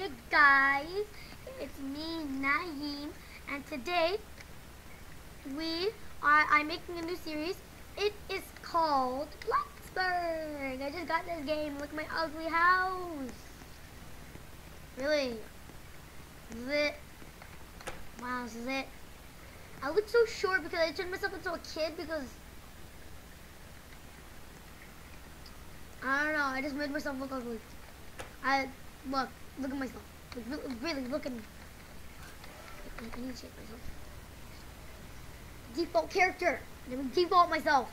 Hey guys, it's me, Naeem, and today I'm making a new series. It is called BLOXBURGGG. I just got this game. Look at my ugly house. Really? This is it? Wow, this is it. I look so short because I turned myself into a kid because I don't know. I just made myself look ugly. Look at myself. Really, look at me. I need to change myself. Default character. Let me default myself.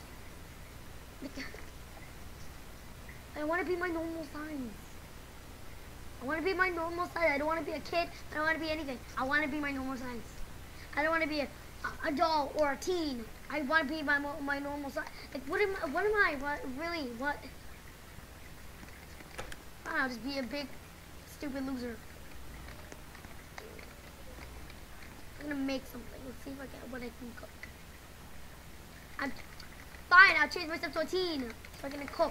I want to be my normal size. I want to be my normal size. I don't want to be a kid. I don't want to be anything. I want to be my normal size. I don't want to be a doll or a teen. I want to be my normal size. Like, what am I? What, really? What? I'll just be a big, stupid loser. I'm gonna make something. Let's see if I can, what I can cook. Fine, I'll change myself to a teen. So I'm gonna cook.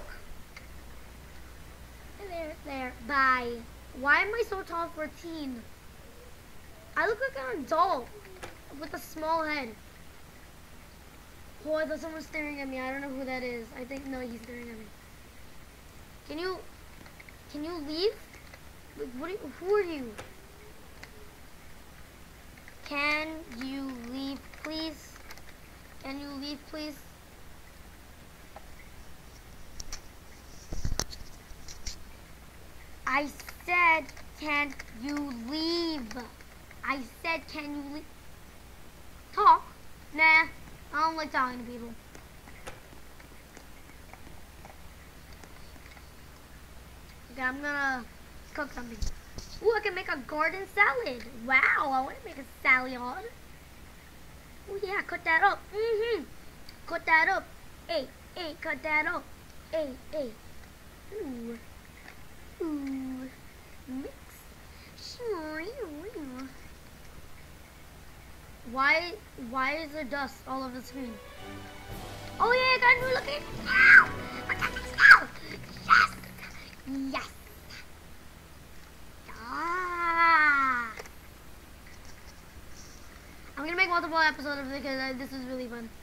There. Bye. Why am I so tall for a teen? I look like an adult with a small head. Oh, I thought someone was staring at me. I don't know who that is. I think, no, he's staring at me. Can you leave? Who are you? Can you leave, please? Can you leave, please? I said, can you leave? I said, can you leave? Talk? Nah, I don't like talking to people. Okay, I'm gonna cook something. Ooh, I can make a garden salad. Wow, I want to make a salad. Oh yeah, cut that up. Cut that up. Hey, cut that up. Hey. Ooh. Mix. Why is there dust all over the screen? Oh yeah, I got a new location. Ow! I got this now. Yes. I'm gonna make multiple episodes of it because this is really fun.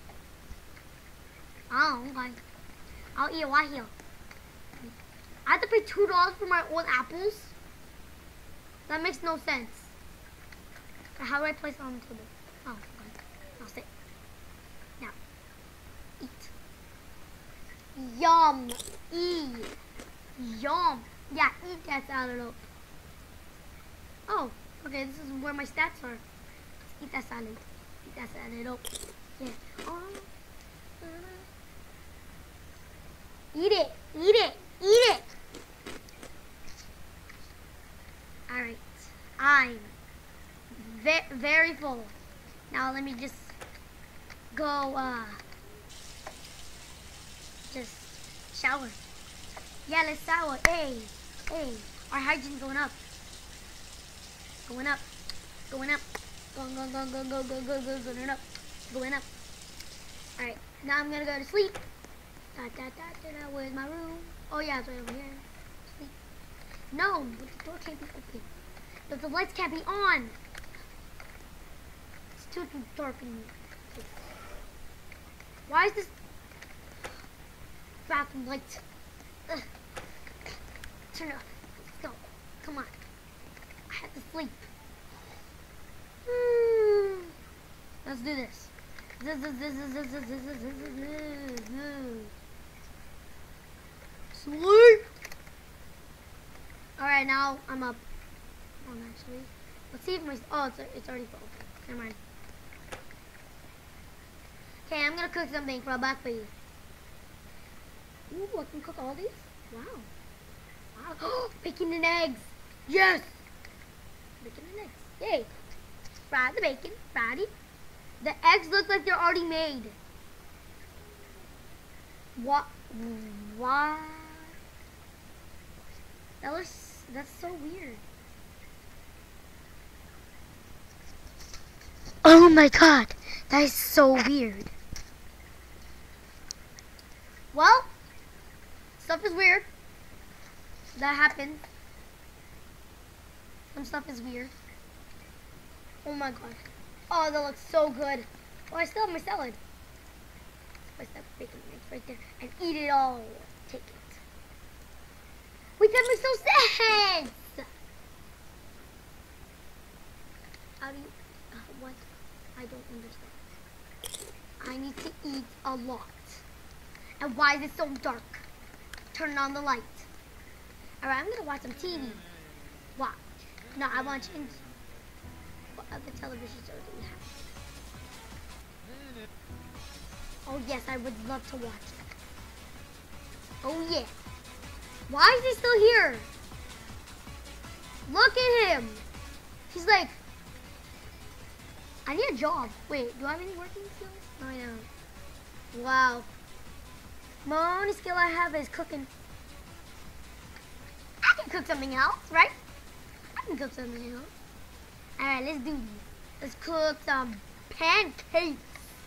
Oh, okay. I'll eat right here. I have to pay $2 for my old apples? That makes no sense. How do I place it on the table? Oh, okay. I'll sit. Now, eat. Yum. Eat. Yum. Yeah, eat that salad up. Oh, okay, this is where my stats are. Eat that salad. Eat that salad up. Yeah. Oh. Eat it. Alright. I'm very full. Now let me just go, just shower. Yeah, let's shower. Hey. Our hygiene's going up. Going up. Go. Going up. Alright, now I'm gonna go to sleep. Where's my room? Oh yeah, it's right over here. Sleep. No, the door can't be open. The lights can't be on. It's too dark in here. Why is this bathroom light? Turn it off. Let's go. Come on. I have to sleep. Let's do this. Sleep. All right, now I'm up. Actually, let's see if my it's already full. Never mind. Okay, I'm gonna cook something for a back for you. Ooh, I can cook all these. Wow. Bacon and eggs. Yes. Bacon and eggs. Yay. Fry the bacon. Fried it. The eggs look like they're already made. What? Why? That's so weird. Oh my god. That is so weird. Well, stuff is weird. That happened. Some stuff is weird. Oh my god. Oh, that looks so good. Oh, I still have my salad. Spice that bacon mix right there and eat it all. Take it. Wait, that makes no sense. How do you? What? I don't understand. I need to eat a lot. And why is it so dark? Turn on the light. Alright, I'm gonna watch some TV. Watch. No, I want to change. What other television shows do we have? Oh yes, I would love to watch it. Oh yeah. Why is he still here? Look at him. He's like, I need a job. Wait, do I have any working skills? No, I don't. Wow. My only skill I have is cooking. I can cook something else, right? I can cook something else. Alright, let's do this. Let's cook some pancakes.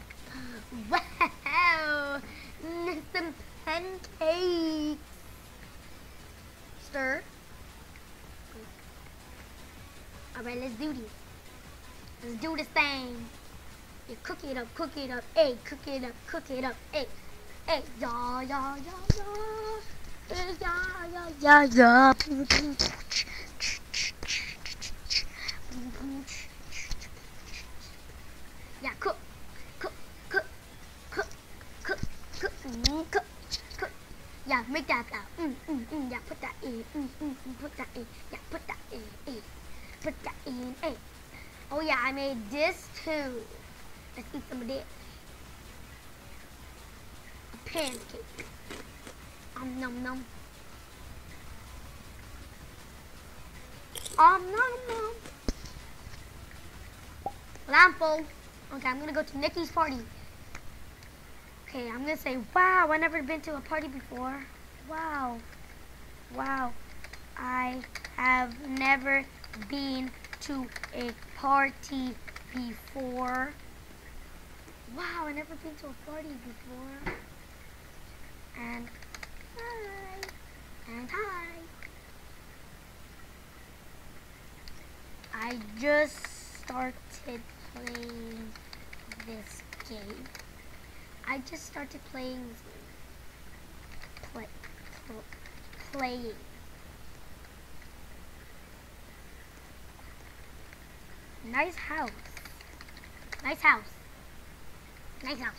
Wow. Some pancakes. Stir. Alright, let's do this. Let's do this thing. You cook it up, hey, cook it up, hey, hey, ya, ya, ya, ya, ya, ya, ya, yeah, cook, yeah, make that out, yeah, put that in, put that in, yeah, put that in, put that in, hey. Oh yeah, I made this too. Let's eat some of this. A pancake. Nom nom. Nom nom. Well, I'm full. Okay, I'm gonna go to Nikki's party. Okay, I'm gonna say, wow, I've never been to a party before. Wow. Wow. I have never been to a party before. Wow, I've never been to a party before. And hi. And hi. I just started playing this game. I just started playing this game. Playing. Nice house. Nice house. Nice house.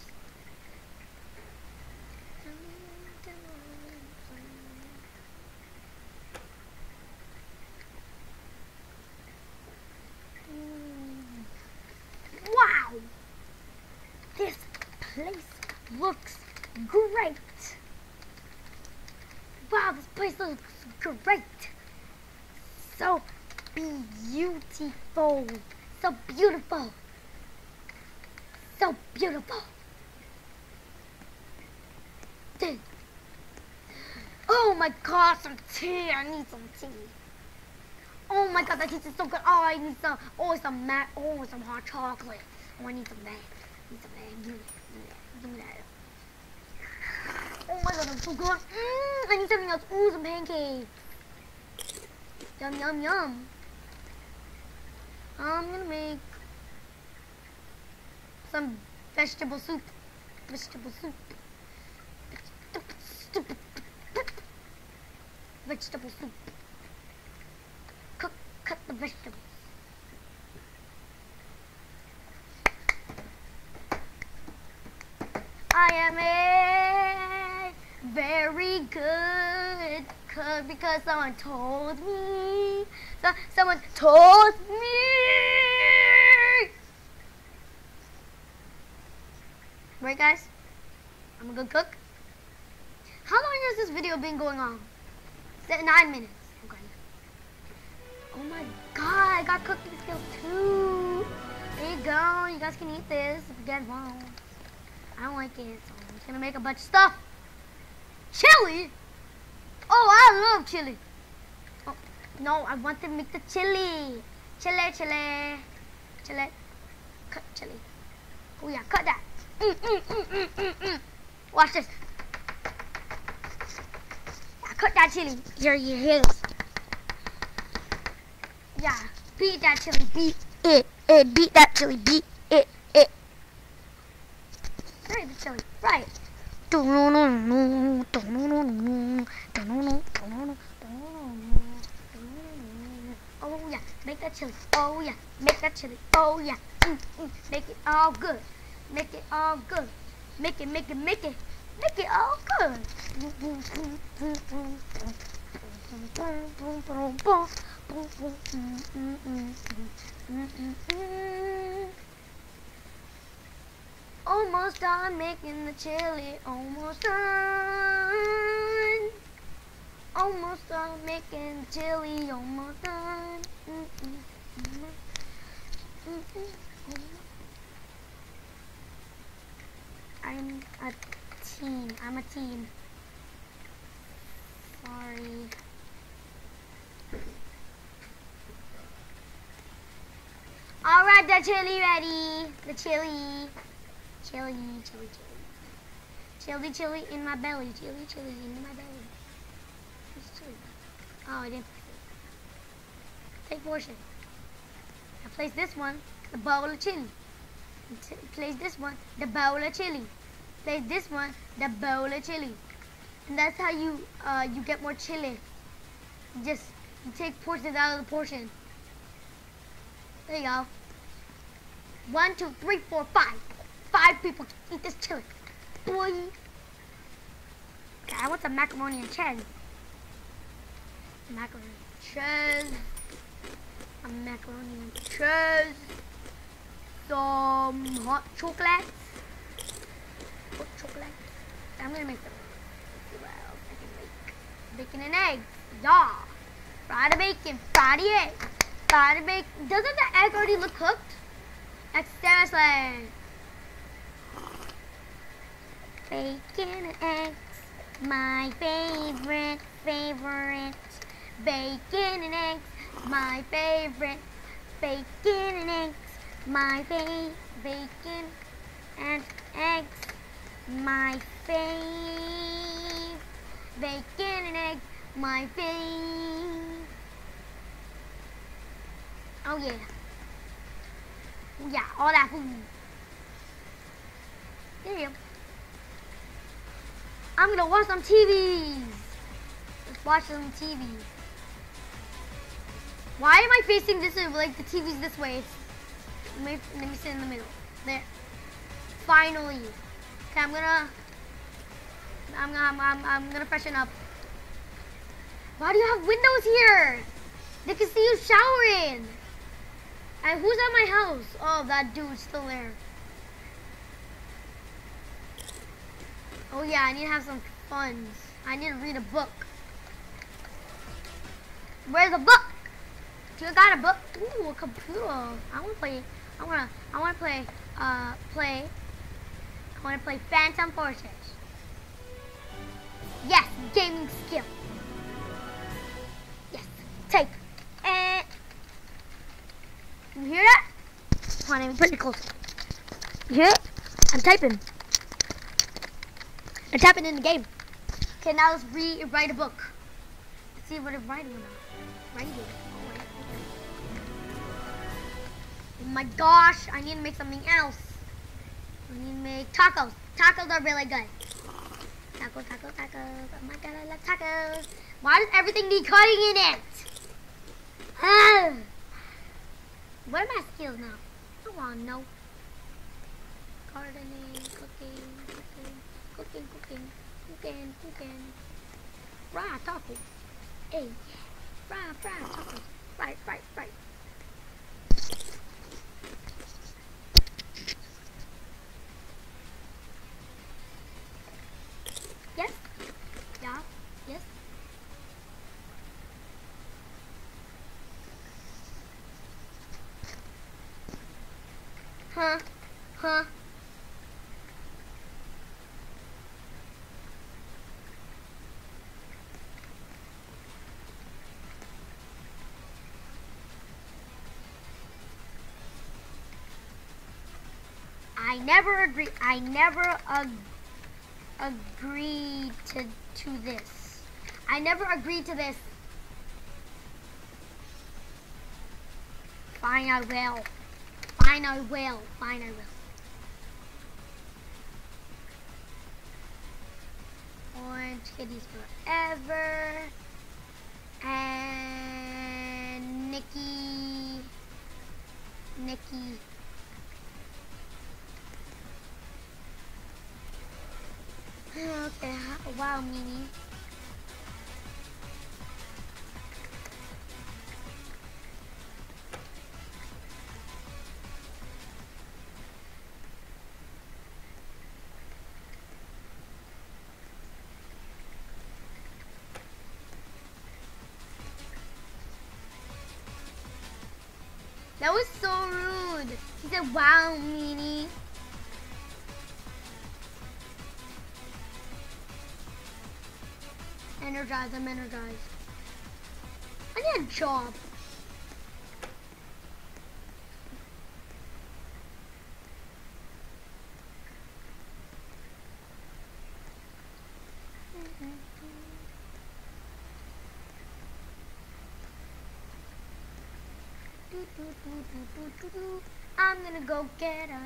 Wow! This place looks great. Wow, this place looks great. So beautiful. So beautiful. So beautiful. Dude. Oh my god, some tea. I need some tea. Oh my god, that tastes so good. Oh, I need some. Oh, some hot chocolate. Oh, I need some of that. I need some of that. Give me that. Oh my god, that's so good. I need something else. Ooh, some pancakes. Yum, yum, yum. I'm gonna make some vegetable soup. Vegetable soup. Vegetable soup. Cut the vegetables. I am a very good cook because someone told me. Someone told me. Right, guys? I'm a good cook. How long has this video been going on? 9 minutes. Okay. Oh my god, I got cooking skills too. There you go. You guys can eat this if you guys want. I don't like it, so I'm just gonna make a bunch of stuff. Chili? Oh, I love chili. Oh, no, I want to make the chili. Chili. Cut chili. Oh yeah, cut that. Watch this. Yeah, cut that chili. Here, you hear this. Yeah, beat that chili, beat it, beat that chili, beat it. Right, the chili, right. Oh yeah, make that chili. Oh yeah, make that chili. Oh yeah, make it all good. Make it all good. Make it all good. Almost done making the chili. Almost done. Almost done making the chili. Almost done. I'm a team. Sorry. Alright, the chili ready. The chili. Chili in my belly. Chili in my belly. Where's chili? Oh, I didn't. Take portion. Now place this one, the bowl of chili. Place this one, the bowl of chili. Place this one, the bowl of chili. And that's how you get more chili. You take portions out of the portion. There you go. 1, 2, 3, 4, 5. 5 people can eat this chili. Boy. Okay, I want some macaroni and cheese. Macaroni and cheese. Macaroni and cheese. Some hot chocolate. Hot chocolate. I'm gonna make some. Well, I can make bacon and eggs. Yeah. Fry the bacon. Fry the egg. Fry the bacon. Doesn't the egg already look cooked? Like seriously. Bacon and eggs, my favorite. Bacon and eggs, my favorite. Bacon and eggs, my favorite. Bacon and eggs, my fave. Bacon and eggs, my fave. Oh yeah. Oh yeah, all that food. There you go. I'm gonna watch some TV. Let's watch some TV. Why am I facing this way? Like the TV's this way. Let me sit in the middle. There. Finally. Okay, I'm gonna freshen up. Why do you have windows here? They can see you showering. And who's at my house? Oh, that dude's still there. Oh yeah, I need to have some fun. I need to read a book. Where's the book? You got a book? Ooh, a computer. I wanna play Phantom Forces. Yes, gaming skill. Yes, type. You hear that? Come on, let me put it closer. You hear it? I'm typing. I'm tapping in the game. Okay, now let's write a book. Let's see what it's writing about. Writing. Oh my gosh, I need to make something else. I need to make tacos. Tacos are really good. Tacos. Oh my god, I love tacos. Why does everything need cutting in it? What are my skills now? I want to know. Gardening, cooking. Fry taco. Hey, fry tacos. Right. Yes. Yeah. Yes. Huh. I never agreed to this. I never agreed to this. Fine, I will. Fine, I will. Fine, I will. Orange kitties forever. And Nikki. Okay, wow, Mimi. That was so rude. He said, wow, Mimi. Energized, I'm energized. I need a job. I'm gonna go get a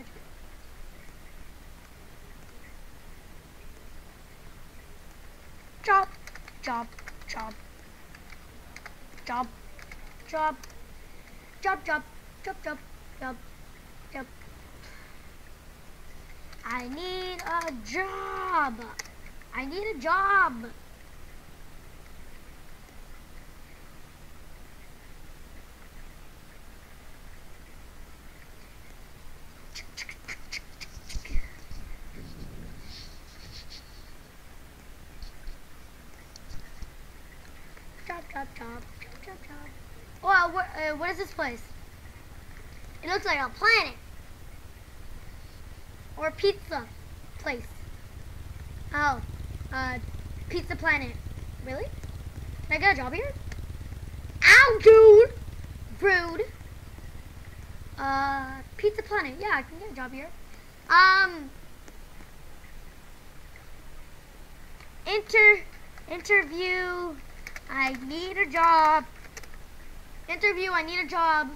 job. I need a job. I need a job. Job. Oh, what is this place? It looks like a planet. Or a pizza place. Oh, Pizza Planet. Really? Can I get a job here? Ow, dude! Rude. Pizza Planet. Yeah, I can get a job here. Interview. I need a job. Interview, I need a job.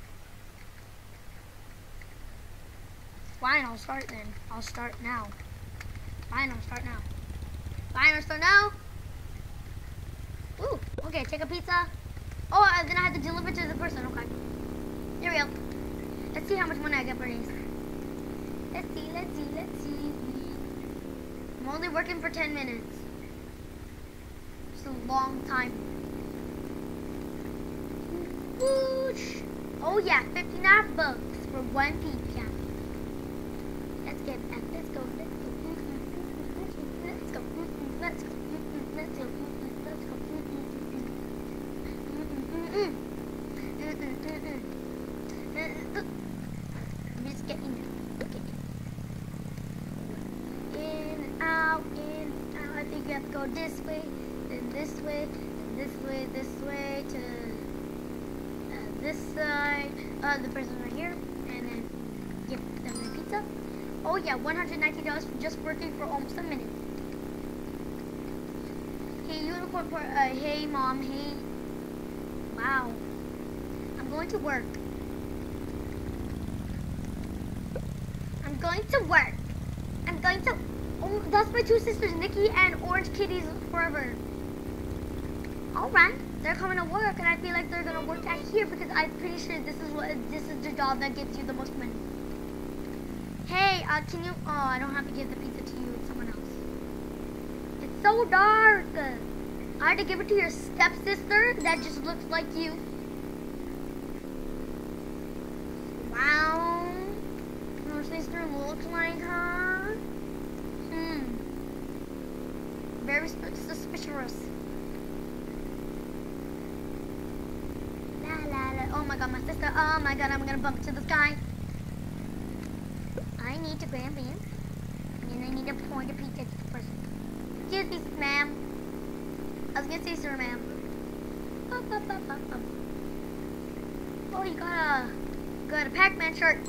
Fine, I'll start then. I'll start now. Fine, I'll start now. Fine, I'll start now. Ooh, okay, take a pizza. Oh, then I have to deliver to the person. Okay. Here we go. Let's see how much money I get for these. Let's see. I'm only working for 10 minutes. It's a long time. Whoosh. Oh yeah, 59 bucks for one pizza. Let's get back. Let's go. I'm just getting in and out. I think you have to go this way, then this way, then this way to this side. The person right here, and then give them the pizza. Oh yeah, $190 for just working for almost a minute. Hey, unicorn part. Hey, mom. Hey. Wow. I'm going to work. Oh, that's my two sisters, Nikki and Orange Kitties Forever. Alright, they're coming to work, and I feel like they're gonna work at here because I'm pretty sure this is the job that gives you the most money. Hey, can you? Oh, I don't have to give the pizza to you. It's someone else. It's so dark. I had to give it to your stepsister that just looks like you. Wow. Your sister looks like her. Very suspicious. La la la. Oh my god, my sister. Oh my god, I'm gonna bump into this guy. I need to grab him. And I need to point a pizza to the person. Excuse me, ma'am. I was gonna say sir, ma'am. Oh, you got a Pac-Man shirt.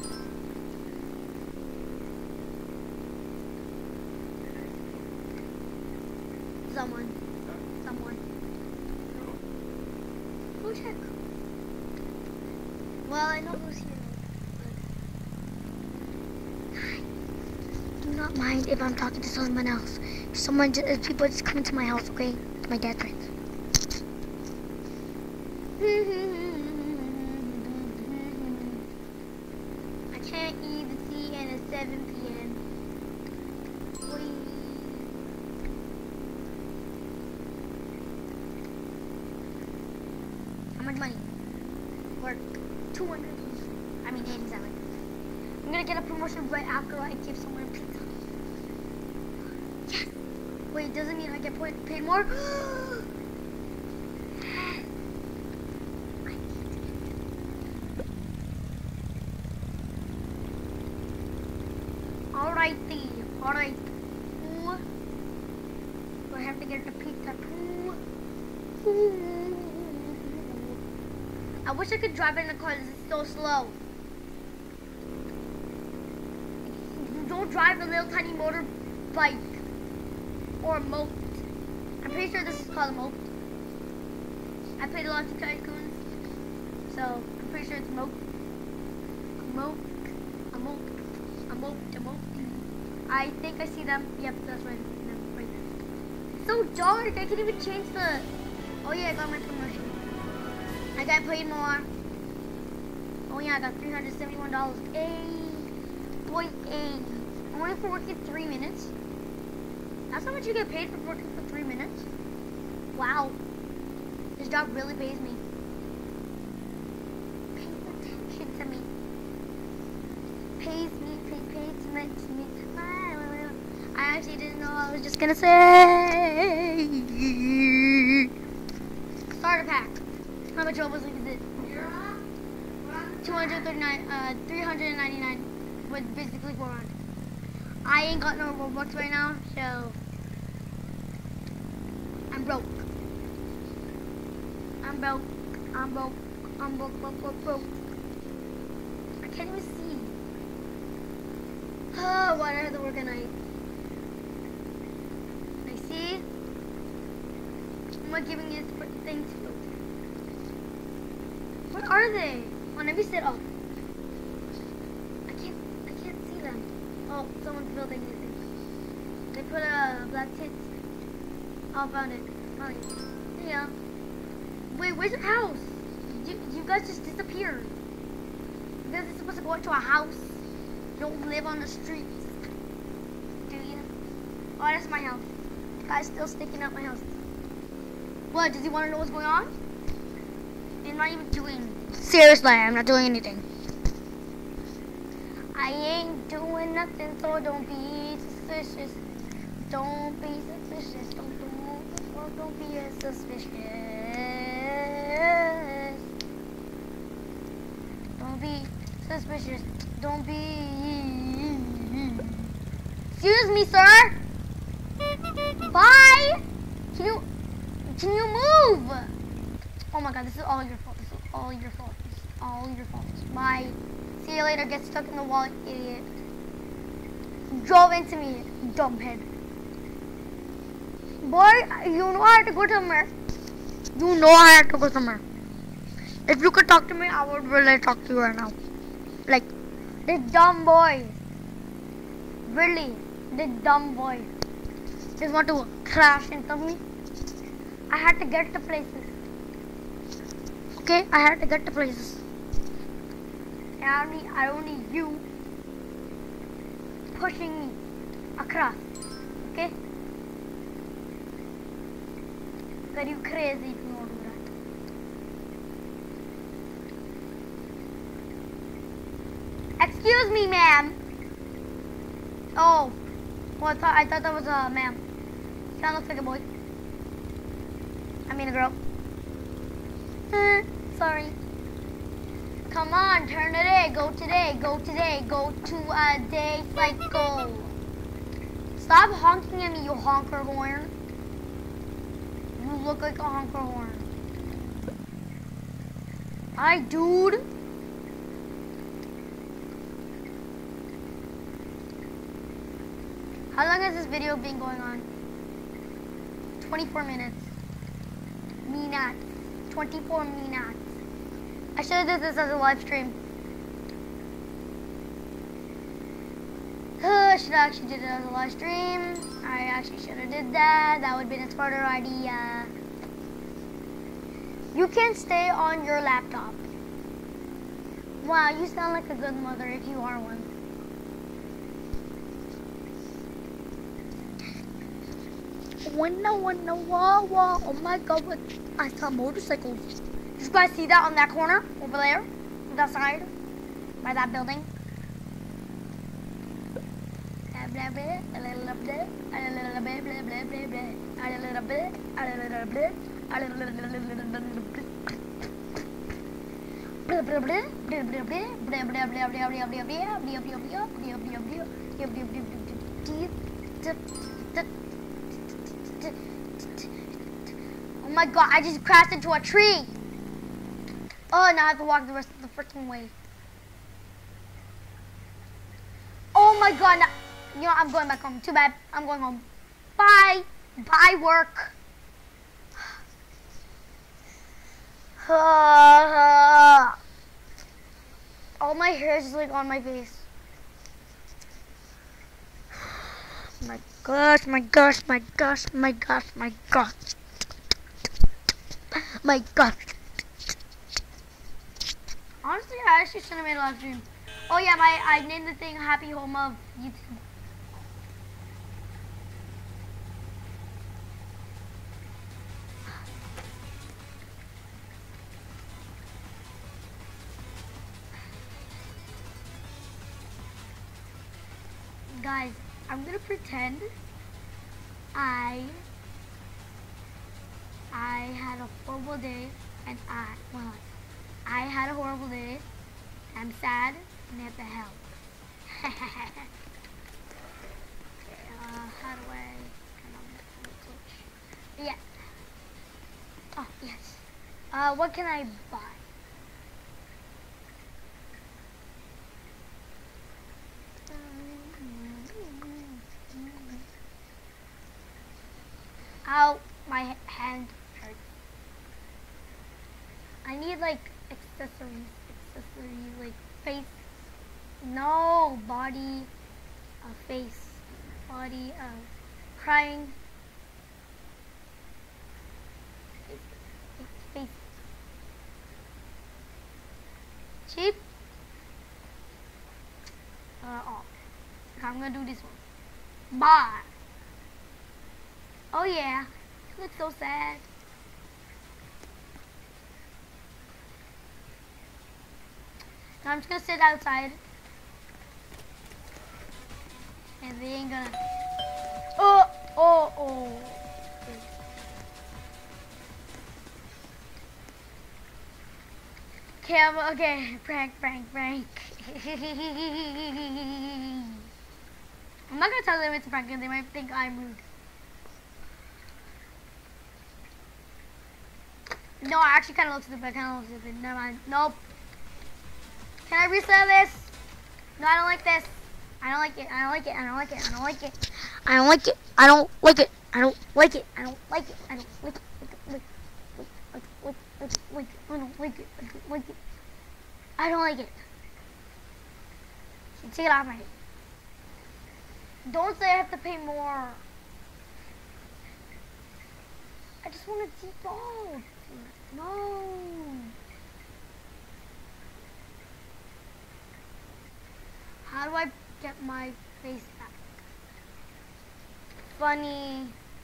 Someone. Go check. Well, I know who's here. Do not mind if I'm talking to someone else. People just coming to my house, okay? My dad's friends. I can't even see, and it's 7 p.m. How much money? Work 200. I mean 87. I'm gonna get a promotion right after I give someone a pizza. Yes. Wait, doesn't mean I get paid more? Alrighty, alright. Ooh. Do I have to get the pizza too? Ooh. I wish I could drive in the car. This is so slow. You don't drive a little tiny motorbike or a moat. I'm pretty sure this is called a moat. I played a lot of tycoons, so I'm pretty sure it's a moat. A moat. A moat. A moat. A moat. I think I see them. Yep, that's right. No, right there. It's so dark. I can't even change the. Oh yeah, I got my promotion. I got paid more. Oh yeah, I got $371. Boy, only for working 3 minutes. That's how much you get paid for working for 3 minutes. Wow, this job really pays me. Pay attention to me. Pays me. I actually didn't know I was just gonna say. Starter pack. How much was it? 399 with basically 400. I ain't got no Robux right now, so I'm broke. I'm broke. I can't even see. Oh, what are the work at night? I see. I'm not giving you things. What are they? Oh, let me sit up. I can't see them. Oh, someone's building these things. They put a black tent. Oh, found it. Yeah. Wait, where's your house? You guys just disappeared. You guys are supposed to go into a house. You don't live on the streets. Do you? Oh, that's my house. Guy's still sticking up my house. What? Does he want to know what's going on? I'm not even doing. Seriously, I'm not doing anything. I ain't doing nothing, so don't be suspicious. Don't be suspicious. Don't be suspicious. Don't be suspicious. Don't be. Excuse me, sir. Bye. Can you move? Oh my God, this is all your fault. This is all your fault. This is all your fault. Bye. See you later. Get stuck in the wall, idiot. Drove into me, dumbhead. Boy, you know I have to go somewhere. You know I have to go somewhere. If you could talk to me, I would really talk to you right now. Like, this dumb boy. Really, this dumb boy. Just want to crash into me. I had to get to places. Okay, I had to get to places. And I don't need you pushing me across. Okay? Are you crazy if you don't do that? Excuse me, ma'am. Oh, well, I thought that was a ma'am. Kind of looks like a boy. I mean a girl. Sorry. Come on, turn today, go today, go today, go to a day cycle. Stop honking at me, you honker horn. You look like a honker horn. Hi, dude. How long has this video been going on? 24 minutes. Me not. 24 minutes. I should have did this as a live stream. I should have actually did it as a live stream. I actually should have did that. That would have been a smarter idea. You can stay on your laptop. Wow, you sound like a good mother if you are one. Whoa. Oh my god, what? I saw motorcycles. Did you guys see that on that corner? Over there? On that side? By that building? Blah, blah, a little bit, a little bit, blah, blah, blah, blah, a little bit, a little bit, a little bit. Blah, blah, blah, blah, blah, blah, blah, blah, blah, blah, blah, blah. Oh my god, I just crashed into a tree. Oh, now I have to walk the rest of the freaking way. Oh my god, now, you know, I'm going back home. Too bad, I'm going home. Bye. Bye, work. All my hair is like on my face. My gosh, my gosh, my gosh, my gosh, my gosh. My gosh. Honestly, I actually should have made a live stream. Oh yeah, I named the thing Happy Home of YouTube. Guys, I'm gonna pretend I had a horrible day and I had a horrible day. I'm sad and I have to help. Okay, how do I turn on the switch? Yeah. Oh, yes. What can I buy? Ow, my hand hurts. I need like accessories, like face, no, body, face, body, crying, face, cheap, oh, I'm gonna do this one, bye. Oh yeah, you look so sad. Now I'm just gonna sit outside. And they ain't gonna... Oh. Okay, prank. I'm not gonna tell them it's a prank because they might think I'm rude. No, I actually kind of look stupid. Never mind. Nope. Can I reset this? No, I don't like this. I don't like it. I don't like it. I don't like it. I don't like it. I don't like it. I don't like it. I don't like it. I don't like it. I don't like it. I don't like it. I don't like it. Take it off my head. Don't say I have to pay more. I just want to default. No. How do I get my face back? Funny.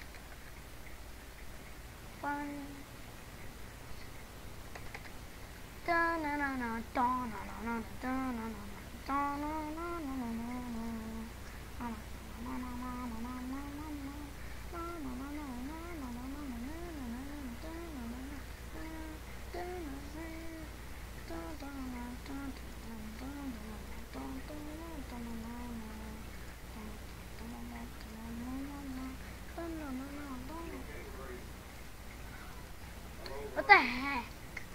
What the heck?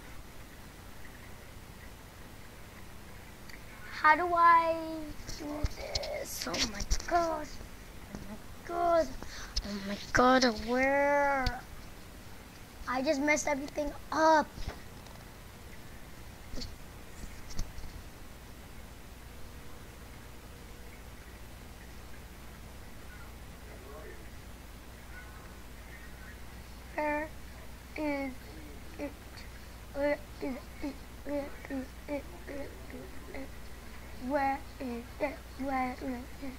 How do I do this? Oh my god. Oh my god, where? I just messed everything up. is it? Where is it? Where is it? Where is it? Where is it?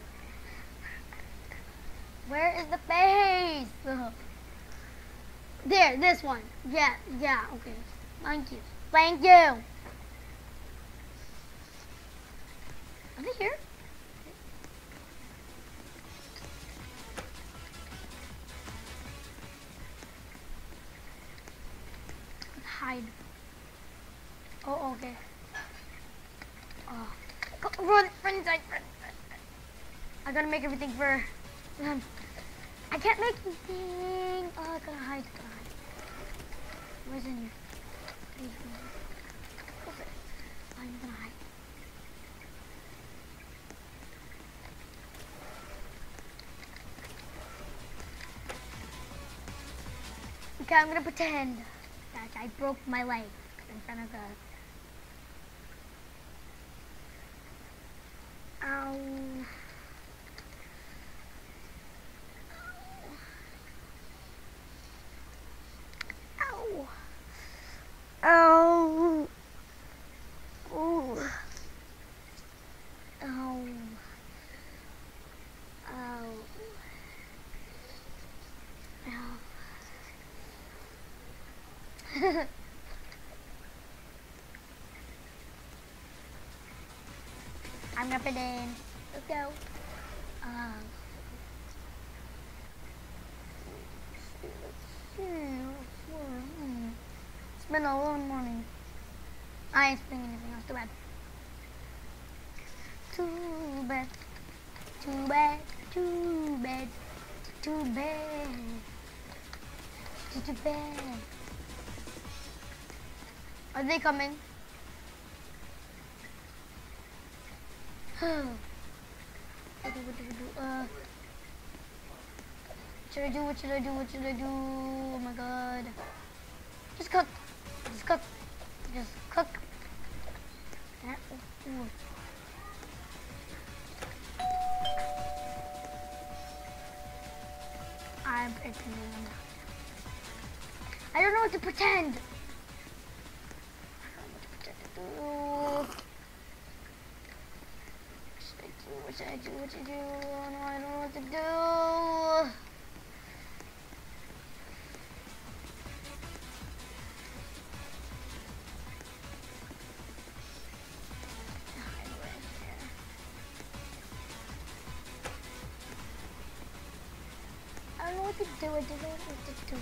Where is the face? There, this one. Yeah, okay. Thank you. Thank you. Are they here? Hide. Oh, okay. Oh. Run inside, run. I gotta make everything for them. I can't make anything. Oh, I gotta hide. Where's in here? Okay. I'm gonna hide. Okay, I'm gonna pretend that I broke my leg in front of the... Ow. Ow. Ow. Ooh. Ow. Ow. Ow. I'm gonna put in. Let's go. It's been a long morning. I ain't spending anything else. Too bad. Too bad. Too bad. Too bad. Too bad. Too bad. Are they coming? What should I do? What should I do? What should I do? Oh my god. Just cook. Just cook. Just cook. I'm pretending. I don't know what to pretend. What should I do? What should I do? Oh no, I don't know what to do. I don't know what to do. I don't know what to do.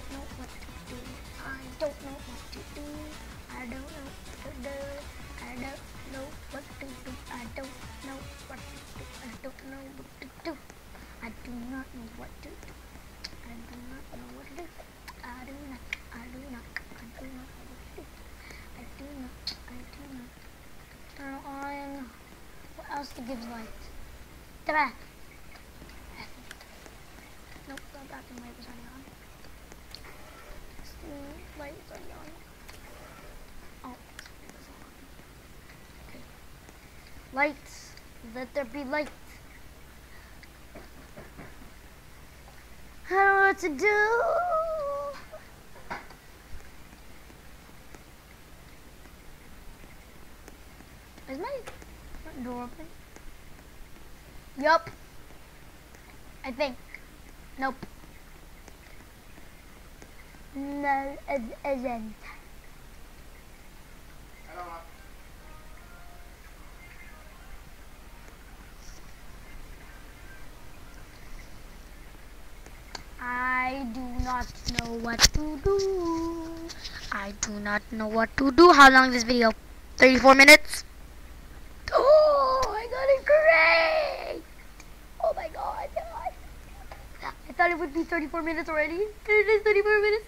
I don't know what to do. I don't know what to do. I don't know what to do. I don't know what to do. I don't know what to do. I do not know what to do. I do not know what to do. I do not. I do not. I do not know what to do. I do not. I do not. Turn on. What else to give light? The back. Nope, the bathroom light was already on. The light is already on. Oh, it was on. Okay. Lights. Let there be light. I don't know what to do. Is my front door open? Yup. I think. Nope. No, it isn't. I do not know what to do. I do not know what to do. How long is this video? 34 minutes? Oh, I got it great! Oh my god. I thought it would be 34 minutes already. It is 34 minutes.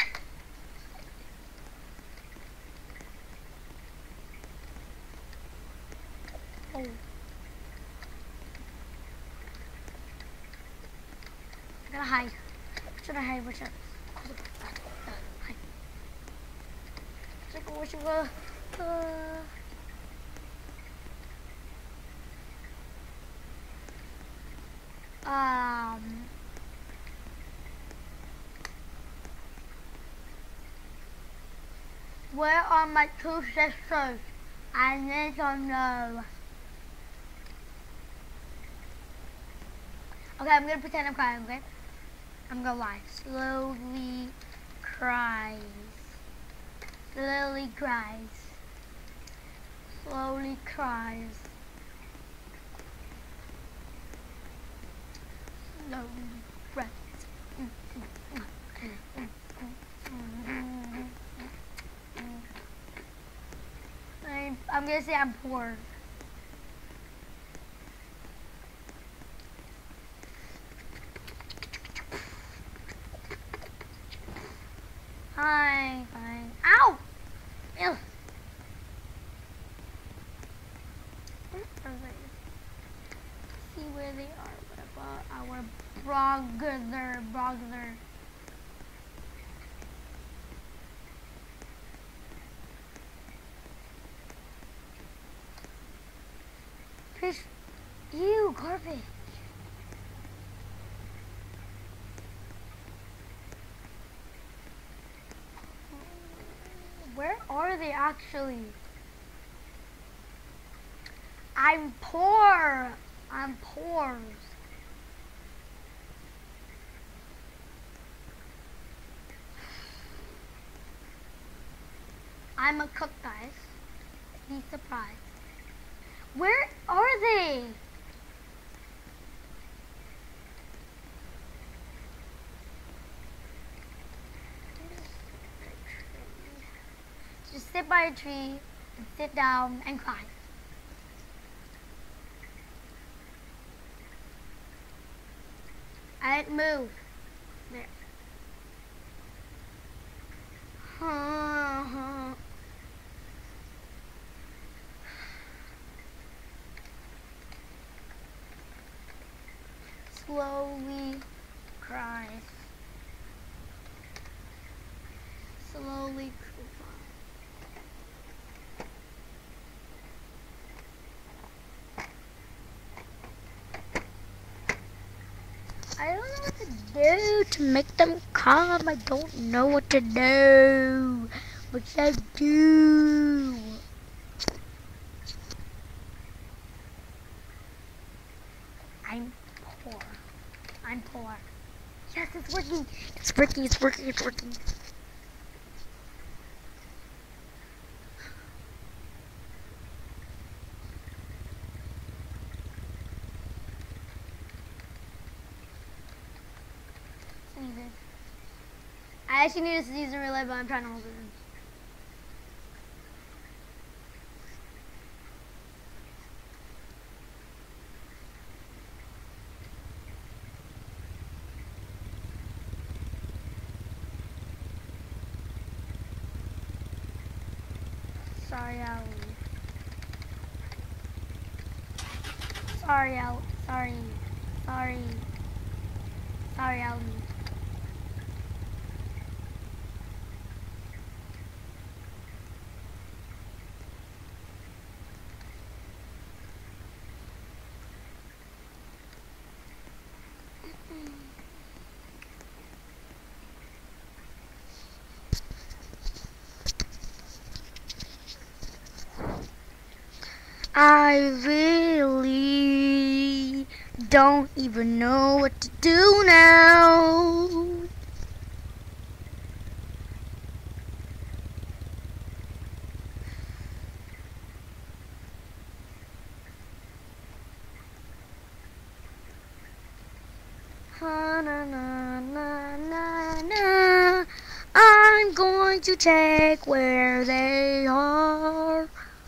Oh. I gotta hide. Should I hide? Where should I? Hide. Where should I go? Where are my two sisters? I need to know. Okay, I'm gonna pretend I'm crying, okay? I'm gonna lie. Slowly cries. Slowly cries. Slowly cries. Slowly cries. I'm gonna say I'm poor. Hi, fine. Ow! Ew. See where they are. What about our brother? Fish. Ew, garbage. Where are they actually? I'm poor. I'm poor. I'm a cook, guys. Be surprised. Where are they? Just sit by a tree and sit down and cry. I didn't move. There. Slowly cries. Slowly cries. I don't know what to do to make them calm. I don't know what to do. What should I do? I'm poor. I'm poor. Yes, it's working. It's working. It's working. It's working. I actually need a season relay, but I'm trying to hold it in. Sorry, Ali. Sorry, Ali. Sorry, Ali. I really don't even know what to do now. Na, na, na, na, na. I'm going to take where they are.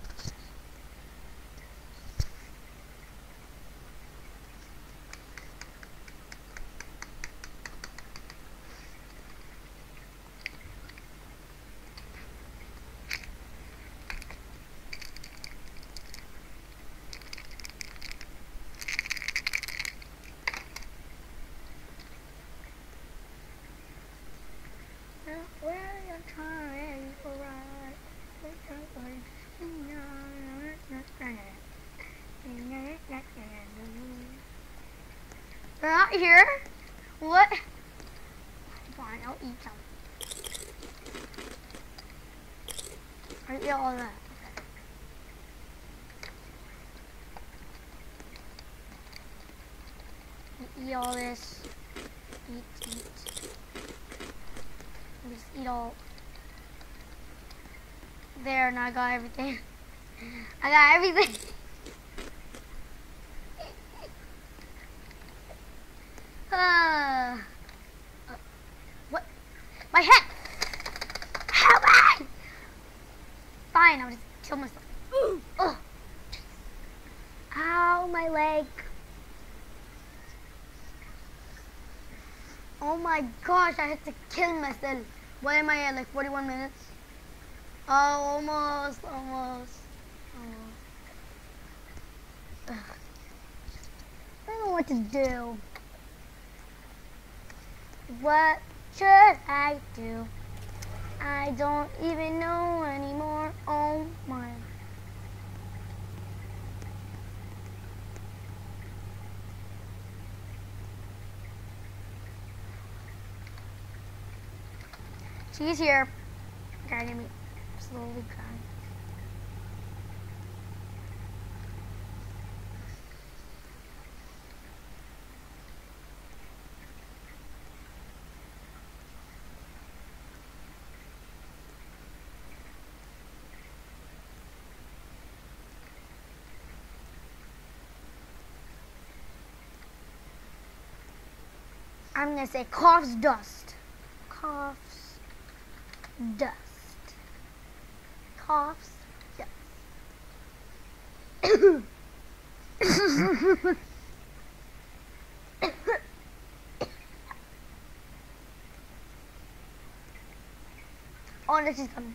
Where you're trying to ride, they're not here? What? Fine, I'll eat some. I'm gonna eat all that. Okay. Eat all this. Eat. Just eat all. There, now I got everything. I got everything. What? My head! Help me! Fine, I'll just kill myself. Ugh. Ow, my leg. Oh my gosh, I had to kill myself. What am I at, like 41 minutes? Oh, almost. Ugh. I don't know what to do. What should I do? I don't even know anymore. Oh my. She's here. Guiding me slowly crying. I'm gonna say coughs dust. Coughs dust. Coughs dust. Oh no, she's coming.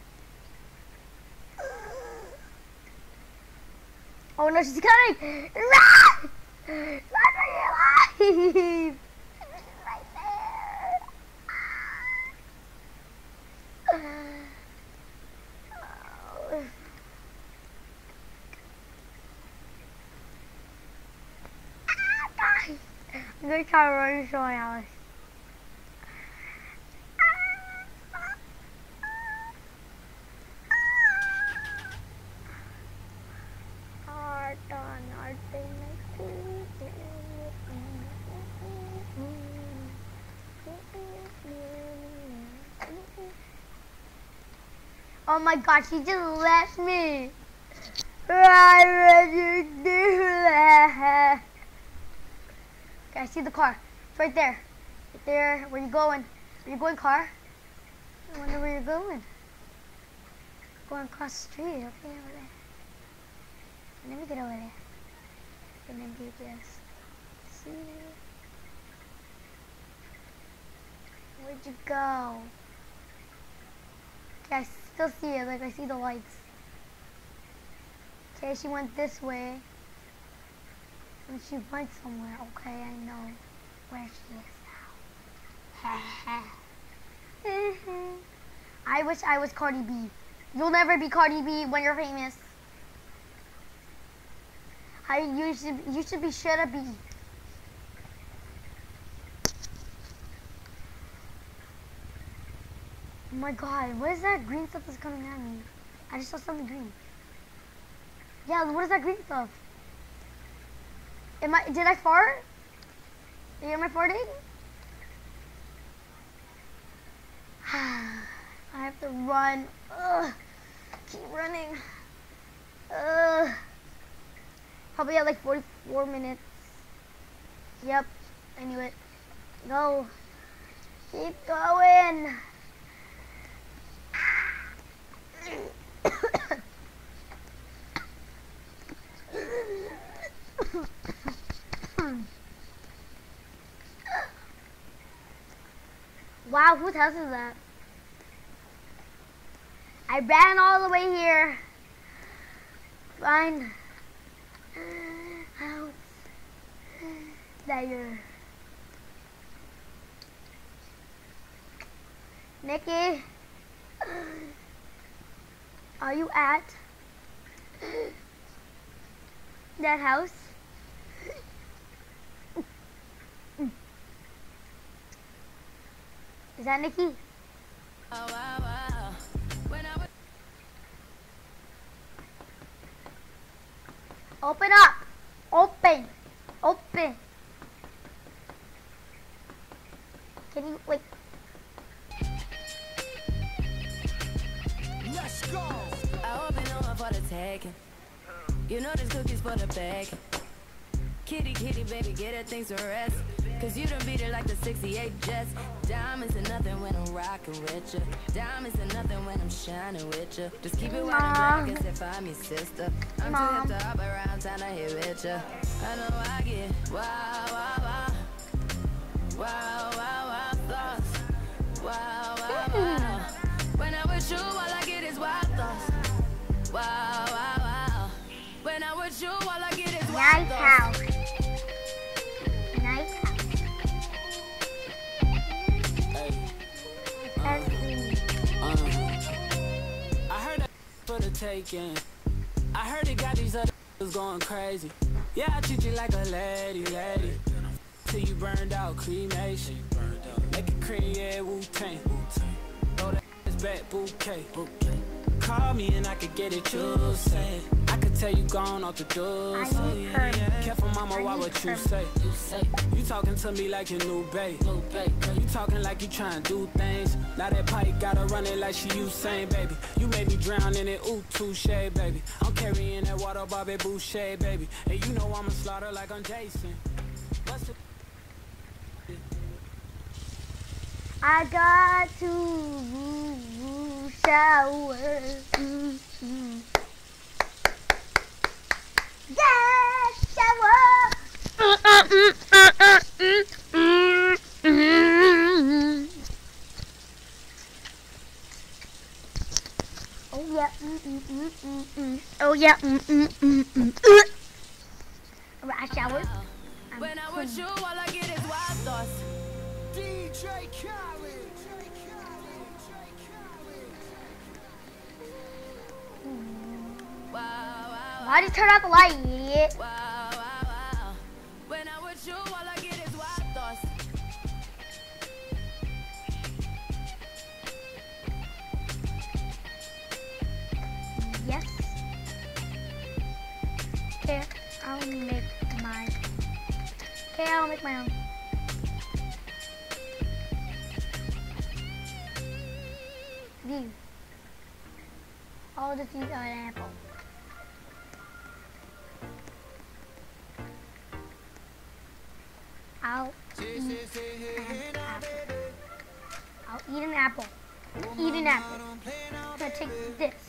Oh no, she's coming! Run! Run for your life! Right there. Oh. I'm gonna try to run to my house. Oh my God, she just left me. Why would you do that? Okay, I see the car. It's right there. Right there. Where you going? Where you going, car? I wonder where you're going. Going across the street. Okay, over there. Let me get over there. And then do this. See? Where'd you go? Okay, I still see it. Like, I see the lights. Okay, she went this way. And she went somewhere. Okay, I know where she is now. I wish I was Cardi B. You'll never be Cardi B when you're famous. You should be Shut Up B. Oh my God, what is that green stuff that's coming at me? I just saw something green. Yeah, what is that green stuff? Did I fart? Am I farting? I have to run. Ugh. Keep running. Ugh. Probably at like 44 minutes. Yep, I knew it. Go. Keep going. Wow, whose house is that? I ran all the way here. Find house there. Nikki, are you at that house? Is that Nikki? Open up. Open. Open. Can you, wait. Let's go. I open up for the taking. You know this cookie's for the bag. Kitty, kitty, baby, get her things to rest. Cause you done beat it like the 68 Jets. Diamonds are nothing when I'm rockin' with ya. Diamonds are nothing when I'm shining with ya. Just keep it white and black as if I'm your sister. I'm too hip to hop around, time to hit with ya. I know I get wow, wow, wow. Wow, wow, wow, thoughts. Wow, wow, wow. When I'm with you, all I get is wild thoughts. Wow, wow, wow. When I'm with you, all I get is wild thoughts. Nice house. I heard that for the taking. I heard it got these other going crazy. Yeah, I treat you like a lady. Till you burned out, cremation. Make it cream, yeah, Wu-Tang. Throw that ass back, bouquet. Call me and I could get it, you say. I could tell you gone off the door. Careful, mama, why what you say? You talking to me like your new babe. You talking like you trying to do things. Now that pipe gotta run it like she Usain, baby. You made me drown in it, ooh, touche, baby. I'm carrying that water, Bobby Boucher, baby. And you know I'ma slaughter like I'm Jason. I got to shower. Yeah, shower. Oh yeah. Oh yeah. I showered. When I'm with you, all I get is wild thoughts. DJ Khaled. Why did you turn out the light, you idiot? Wow, wow, wow. When I'm with you, all I get is wild thoughts. Yes. Okay, I'll make mine. Okay, I'll make my own. View. I'll just use an apple. I'll eat an apple. Eat an apple. I'm gonna take this.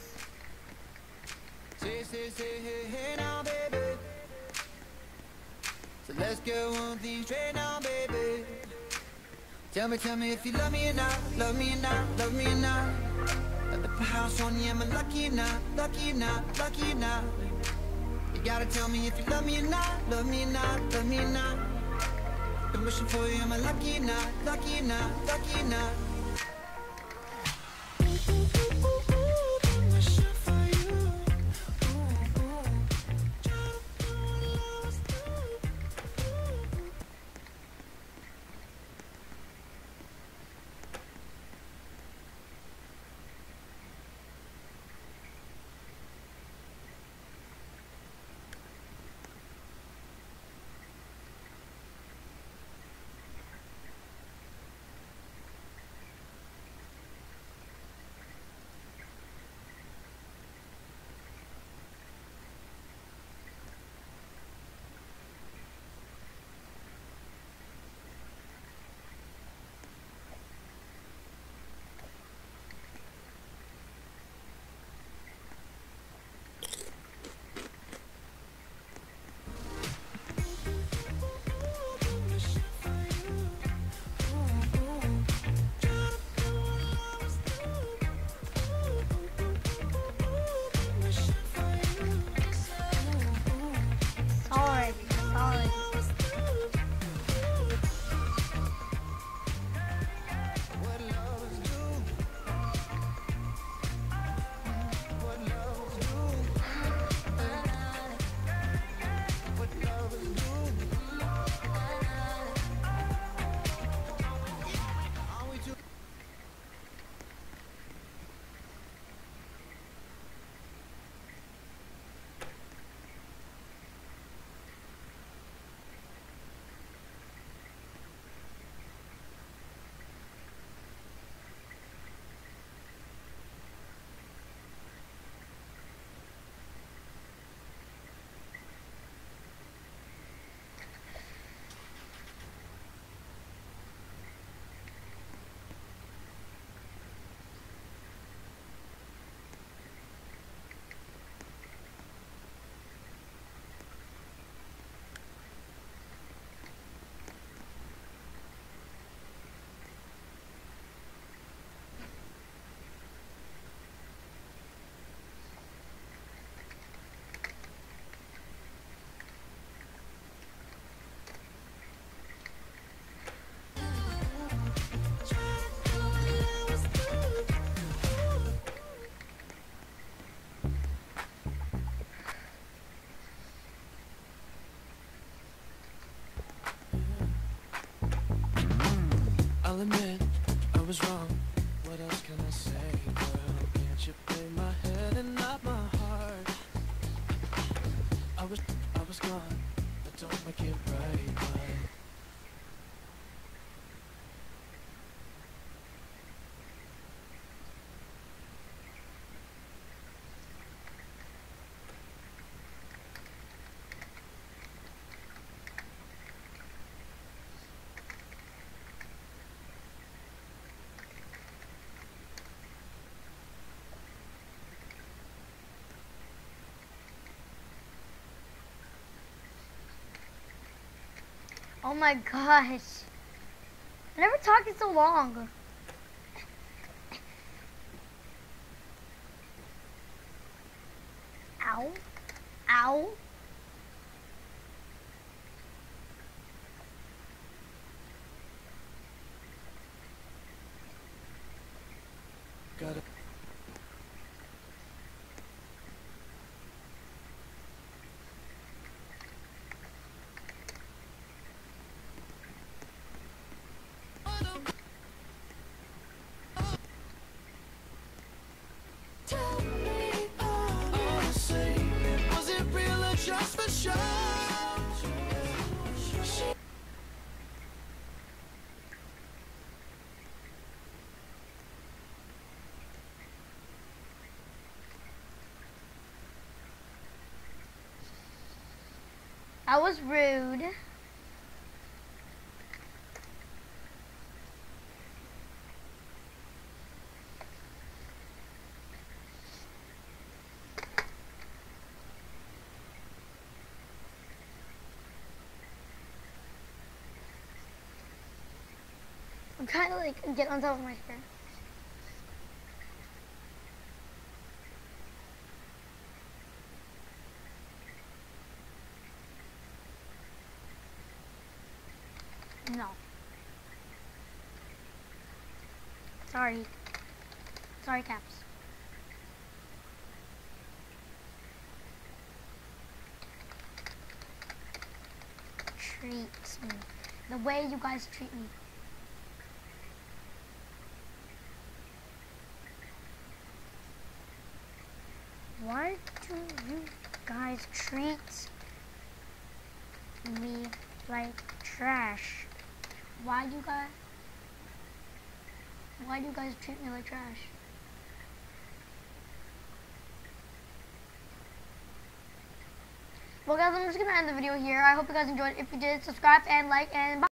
So let's go on things straight now, baby. Tell me if you love me or not, love me or not, love me or not. At the house on you, am I lucky or not, lucky or not, lucky or not? You gotta tell me if you love me or not, love me or not, love me or not. Been wishing for you, am I lucky or not, lucky or not, lucky or not? was wrong. What else can I say, girl? Can't you play my head and not my heart? I was gone, but don't make it right, but Oh my gosh. I never talked in so long. Ow. Ow. got it. Tell me, honestly, was it real or just for show? I was rude. I'm trying to like get on top of my hair. No. Sorry. Sorry, Caps. Treat me. The way you guys treat me. Why do you guys treat me like trash? Why do you guys treat me like trash? Well guys, I'm just gonna end the video here. I hope you guys enjoyed. If you did, subscribe and like and bye.